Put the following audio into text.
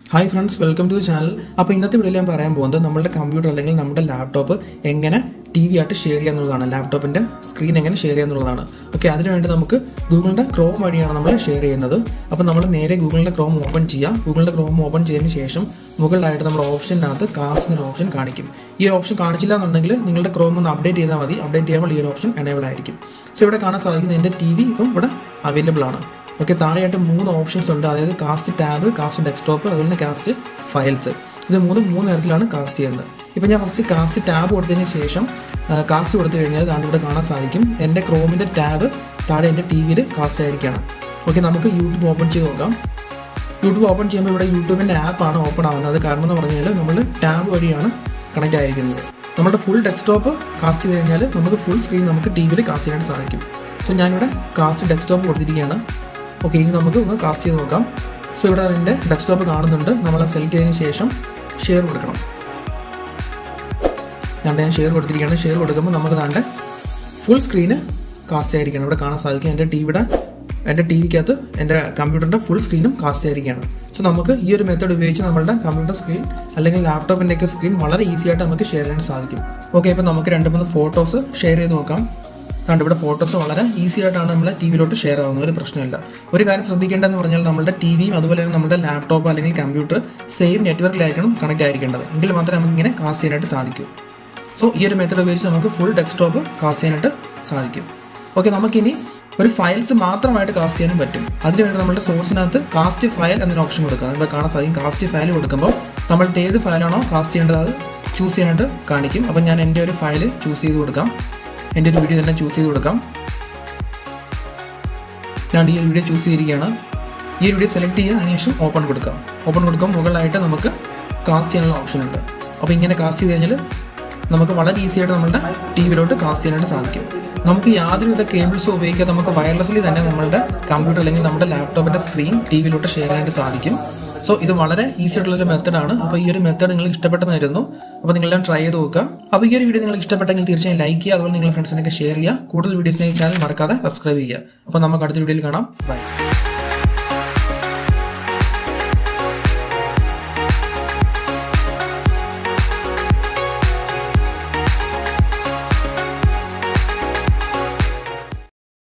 Hi friends, welcome to the channel. അപ്പോൾ ഇന്നത്തെ വീഡിയോയിൽ ഞാൻ പറയാൻ പോകുന്നത് നമ്മുടെ കമ്പ്യൂട്ടർ അല്ലെങ്കിൽ നമ്മുടെ ലാപ്ടോപ്പ് എങ്ങനെ TV ആയിട്ട് ഷെയർ ചെയ്യാന്നുള്ളതാണ്. ലാപ്ടോപ്പിന്റെ സ്ക്രീൻ എങ്ങനെ ഷെയർ ചെയ്യാന്നുള്ളതാണ്. ഓക്കെ, അതിനുവേണ്ടി നമുക്ക് ഗൂഗിളിന്റെ ക്രോം വഴിയാണ് നമ്മൾ ഷെയർ ചെയ്യുന്നത്. അപ്പോൾ നമ്മൾ നേരെ ഗൂഗിളിന്റെ ക്രോം ഓപ്പൺ ചെയ്യാം. ഗൂഗിളിന്റെ ക്രോം ഓപ്പൺ ചെയ്തതിന് ശേഷം മുകളിലായിട്ട് നമ്മുടെ ഓപ്ഷനകത്ത് കാസ്റ്റ് എന്ന ഓപ്ഷൻ കാണിക്കും. ഈ ഓപ്ഷൻ കാണിച്ചില്ല എന്നുണ്ടെങ്കിൽ നിങ്ങളുടെ ക്രോം ഒന്ന് അപ്ഡേറ്റ് ചെയ്താൽ മതി. അപ്ഡേറ്റ് ചെയ്യുമ്പോൾ ഈ ഒരു ഓപ്ഷൻ എനേബിൾ ആയിരിക്കും. സോ ഇവിടെ കാണാൻ സാധിക്കുന്ന എൻ്റെ TV ഇപ്പം ഇവിടെ അവൈലബിൾ ആണ്. ഓക്കെ, താഴെയായിട്ട് 3 ഓപ്ഷൻസ് ഉണ്ട്. അതായത് കാസ്റ്റ് ടാബ്, കാസ്റ്റ് ഡെസ്ക്ടോപ്പ്, അതുപോലെ തന്നെ കാസ്റ്റ് ഫയൽസ്. ഇത് മൂന്ന് തരത്തിലാണ് കാസ്റ്റ് ചെയ്യുന്നത്. ഇപ്പം ഞാൻ ഫസ്റ്റ് കാസ്റ്റ് ടാബ് കൊടുത്തതിന് ശേഷം കാസ്റ്റ് കൊടുത്തു കഴിഞ്ഞാൽ താണ്ട് ഇവിടെ കാണാൻ സാധിക്കും എൻ്റെ ക്രോമിൻ്റെ ടാബ് താഴെ എൻ്റെ TVയിൽ കാസ്റ്റ് ആയിരിക്കുകയാണ്. ഓക്കെ, നമുക്ക് യൂട്യൂബ് ഓപ്പൺ ചെയ്ത് നോക്കാം. യൂട്യൂബ് ഓപ്പൺ ചെയ്യുമ്പോൾ ഇവിടെ യൂട്യൂബിൻ്റെ ആപ്പാണ് ഓപ്പൺ ആവുന്നത്. അത് കാരണം എന്ന് പറഞ്ഞു കഴിഞ്ഞാൽ നമ്മൾ ടാബ് വഴിയാണ് കണക്റ്റ് ആയിരിക്കുന്നത്. നമ്മുടെ ഫുൾ ഡെസ്ക്ടോപ്പ് കാസ്റ്റ് ചെയ്ത് കഴിഞ്ഞാൽ നമുക്ക് ഫുൾ സ്ക്രീൻ നമുക്ക് TVയിൽ കാസ്റ്റ് ചെയ്യാനായിട്ട് സാധിക്കും. സോ ഞാനിവിടെ കാസ്റ്റ് ഡെസ്ക്ടോപ്പ് കൊടുത്തിരിക്കുകയാണ്. ഓക്കെ, ഇനി നമുക്ക് ഒന്ന് കാസ്റ്റ് ചെയ്ത് നോക്കാം. സോ ഇവിടെ അതിൻ്റെ ഡെസ്ക്ടോപ്പ് കാണുന്നുണ്ട്. നമ്മൾ സെലക്ട് ചെയ്തതിന് ശേഷം ഷെയർ കൊടുക്കണം. ഞാൻ ഷെയർ കൊടുത്തിരിക്കുകയാണ്. ഷെയർ കൊടുക്കുമ്പോൾ നമുക്ക് താണ്ടെ ഫുൾ സ്ക്രീന് കാസ്റ്റ് ആയിരിക്കണം. ഇവിടെ കാണാൻ സാധിക്കും എൻ്റെ TVക്കകത്ത് എൻ്റെ കമ്പ്യൂട്ടറിൻ്റെ ഫുൾ സ്ക്രീനും കാസ്റ്റ് ആയിരിക്കുകയാണ്. സോ നമുക്ക് ഈ ഒരു മെത്തേഡ് ഉപയോഗിച്ച് നമ്മളുടെ കമ്പ്യൂട്ടർ സ്ക്രീൻ അല്ലെങ്കിൽ ലാപ്ടോപ്പിൻ്റെയൊക്കെ സ്ക്രീൻ വളരെ ഈസി ആയിട്ട് നമുക്ക് ഷെയർ ചെയ്യാൻ സാധിക്കും. ഓക്കെ, ഇപ്പോൾ നമുക്ക് 2-3 ഫോട്ടോസ് ഷെയർ ചെയ്ത് നോക്കാം. കണ്ട് ഇവിടെ ഫോട്ടോസ് വളരെ ഈസി ആയിട്ടാണ് നമ്മളെ TVയിലോട്ട് ഷെയർ ആവുന്നത്. ഒരു പ്രശ്നമില്ല. ഒരു കാര്യം ശ്രദ്ധിക്കേണ്ടതെന്ന് പറഞ്ഞാൽ നമ്മുടെ TVയും അതുപോലെ തന്നെ നമ്മുടെ ലാപ്ടോപ്പ് അല്ലെങ്കിൽ കമ്പ്യൂട്ടർ സെയിം നെറ്റ്വർക്കിലായിരിക്കണം കണക്ട് ആയിരിക്കേണ്ടത്. എങ്കിൽ മാത്രമേ നമുക്ക് ഇങ്ങനെ കാസ്റ്റ് ചെയ്യാനായിട്ട് സാധിക്കൂ. സോ ഈ ഒരു മെത്തേഡ് ഉപയോഗിച്ച് നമുക്ക് ഫുൾ ഡെസ്ക്ടോപ്പ് കാസ്റ്റ് ചെയ്യാനായിട്ട് സാധിക്കും. ഓക്കെ, നമുക്കിനി ഒരു ഫയൽസ് മാത്രമായിട്ട് കാസ്റ്റ് ചെയ്യാനും പറ്റും. അതിനുവേണ്ടി നമ്മുടെ സോഴ്സിനകത്ത് കാസ്റ്റ് ഫയൽ എന്നൊരു ഓപ്ഷൻ കൊടുക്കുക. ഇവിടെ കാണാൻ സാധിക്കും കാസ്റ്റ് ഫയൽ കൊടുക്കുമ്പോൾ നമ്മൾക്ക് ഏത് ഫയലാണോ കാസ്റ്റ് ചെയ്യേണ്ടത് അത് ചൂസ് ചെയ്യാനായിട്ട് കാണിക്കും. അപ്പം ഞാൻ എൻ്റെ ഒരു ഫയൽ ചൂസ് ചെയ്ത് കൊടുക്കാം. എൻ്റെ ഒരു വീഡിയോ തന്നെ ചൂസ് ചെയ്ത് കൊടുക്കാം. ഞാൻ ഈ വീഡിയോ ചൂസ് ചെയ്തിരിക്കുകയാണ്. ഈ വീഡിയോ സെലക്ട് ചെയ്യുക, അതിനുശേഷം ഓപ്പൺ കൊടുക്കാം. ഓപ്പൺ കൊടുക്കുമ്പോൾ മുകളിലായിട്ട് നമുക്ക് കാസ്റ്റ് ചെയ്യാനുള്ള ഓപ്ഷൻ ഉണ്ട്. അപ്പോൾ ഇങ്ങനെ കാസ്റ്റ് ചെയ്ത് കഴിഞ്ഞാൽ നമുക്ക് വളരെ ഈസി ആയിട്ട് നമ്മുടെ TVയിലോട്ട് കാസ്റ്റ് ചെയ്യാനായിട്ട് സാധിക്കും. നമുക്ക് യാതൊരുവിധ കേബിൾസും ഉപയോഗിക്കാതെ നമുക്ക് വയർലെസ്ലി തന്നെ നമ്മുടെ കമ്പ്യൂട്ടർ അല്ലെങ്കിൽ നമ്മുടെ ലാപ്ടോപ്പിൻ്റെ സ്ക്രീൻ TVയിലോട്ട് ഷെയർ ചെയ്യാനായിട്ട് സാധിക്കും. സോ ഇത് വളരെ ഈസി ആയിട്ടുള്ളൊരു മെത്തേഡാണ്. അപ്പോൾ ഈ ഒരു മെത്തേഡ് നിങ്ങൾക്ക് ഇഷ്ടപ്പെട്ടെന്നായിരുന്നു. അപ്പോൾ നിങ്ങളെല്ലാം ട്രൈ ചെയ്ത് നോക്കുക. അപ്പോൾ ഈ ഒരു വീഡിയോ നിങ്ങൾക്ക് ഇഷ്ടപ്പെട്ടെങ്കിൽ തീർച്ചയായും ലൈക്ക് ചെയ്യുക. അതുപോലെ നിങ്ങളുടെ ഫ്രണ്ട്സിനൊക്കെ ഷെയർ ചെയ്യുക. കൂടുതൽ വീഡിയോസിനായി ചാനൽ മറക്കാതെ സബ്സ്ക്രൈബ് ചെയ്യുക. അപ്പോൾ നമുക്ക് അടുത്ത വീഡിയോയിൽ കാണാം. ബൈ.